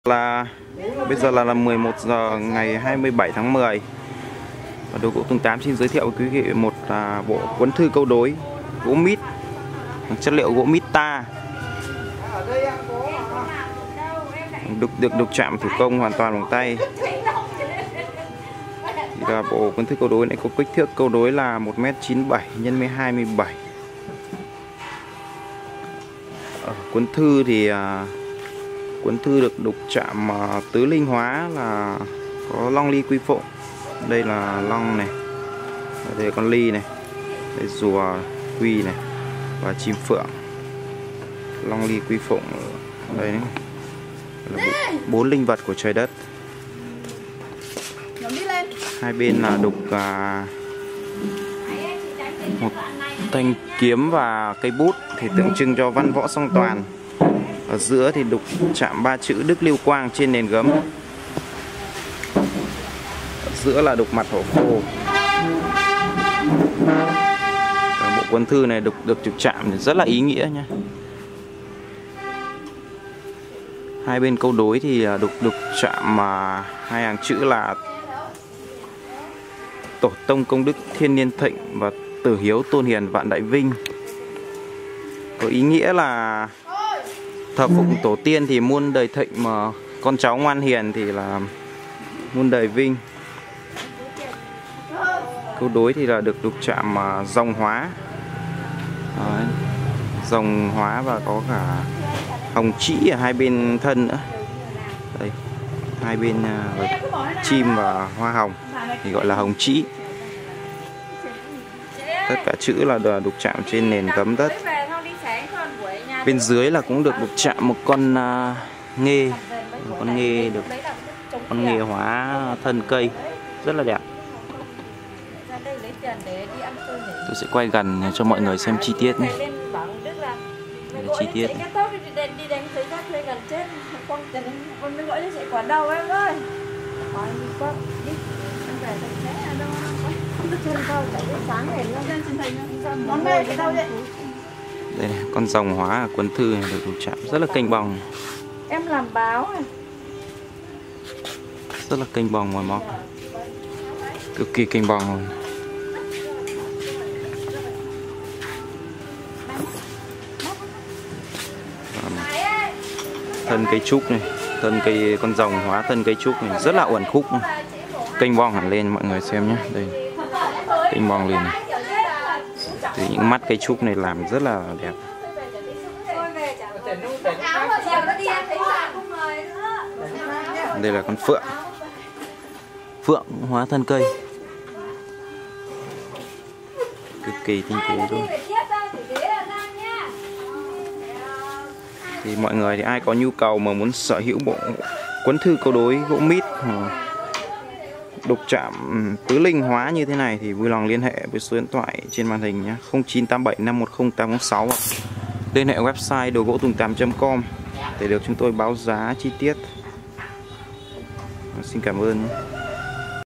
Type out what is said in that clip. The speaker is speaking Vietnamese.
Bây giờ là 11 giờ ngày 27 tháng 10. Và Đồ Gỗ Tùng Tám xin giới thiệu với quý vị một bộ cuốn thư câu đối gỗ mít, chất liệu gỗ mít ta, được đục chạm thủ công hoàn toàn bằng tay. Thì là bộ cuốn thư câu đối này có kích thước câu đối là 1m97 x 1m27. Ở cuốn thư thì cuốn thư được đục chạm tứ linh hóa là có long ly quy phụng. Đây là long này, đây là con ly này, đây rùa quy này và chim phượng. Long ly quy phụng đây này, là 4 linh vật của trời đất. Hai bên là đục một thanh kiếm và cây bút thì tượng trưng cho văn võ song toàn. Ở giữa thì đục chạm 3 chữ Đức Lưu Quang trên nền gấm. Ở giữa là đục mặt hổ khô. Bộ cuốn thư này được đục chạm rất là ý nghĩa nhé. Hai bên câu đối thì đục chạm hai hàng chữ là Tổ tông công đức thiên niên thịnh và Tử hiếu tôn hiền vạn đại vinh. Có ý nghĩa là thờ phụng tổ tiên thì muôn đời thịnh, mà con cháu ngoan hiền thì là muôn đời vinh. Câu đối thì là được đục chạm rồng hóa. Đấy, rồng hóa và có cả hồng trĩ ở hai bên thân nữa. Đây, hai bên chim và hoa hồng thì gọi là hồng trĩ. Tất cả chữ là đục chạm trên nền gấm đất. Bên dưới là cũng được đục chạm một con nghê. Con nghê được con nghê hóa thân cây rất là đẹp. Tôi sẽ quay gần cho mọi người xem chi tiết nhé. Đây là chi tiết này. Đây này, con rồng hóa ở cuốn thư này được đục chạm rất là kênh bồng. Em làm báo này. Rất là kênh bồng ngoài móc. Cực kỳ kênh bồng rồi. Thân cây trúc này, thân cây con rồng hóa thân cây trúc này rất là uốn khúc này. Kênh bong hẳn lên mọi người xem nhé. Đây, kênh bong lên này. Thì những mắt cây trúc này làm rất là đẹp. Đây là con phượng. Phượng hóa thân cây. Cực kỳ tinh tế luôn. Thì mọi người thì ai có nhu cầu mà muốn sở hữu bộ cuốn thư câu đối gỗ mít đục chạm tứ linh hóa như thế này thì vui lòng liên hệ với số điện thoại trên màn hình nhé, 0987 510 806, liên hệ website đồ gỗ tùng tám.com để được chúng tôi báo giá chi tiết. Xin cảm ơn nhé.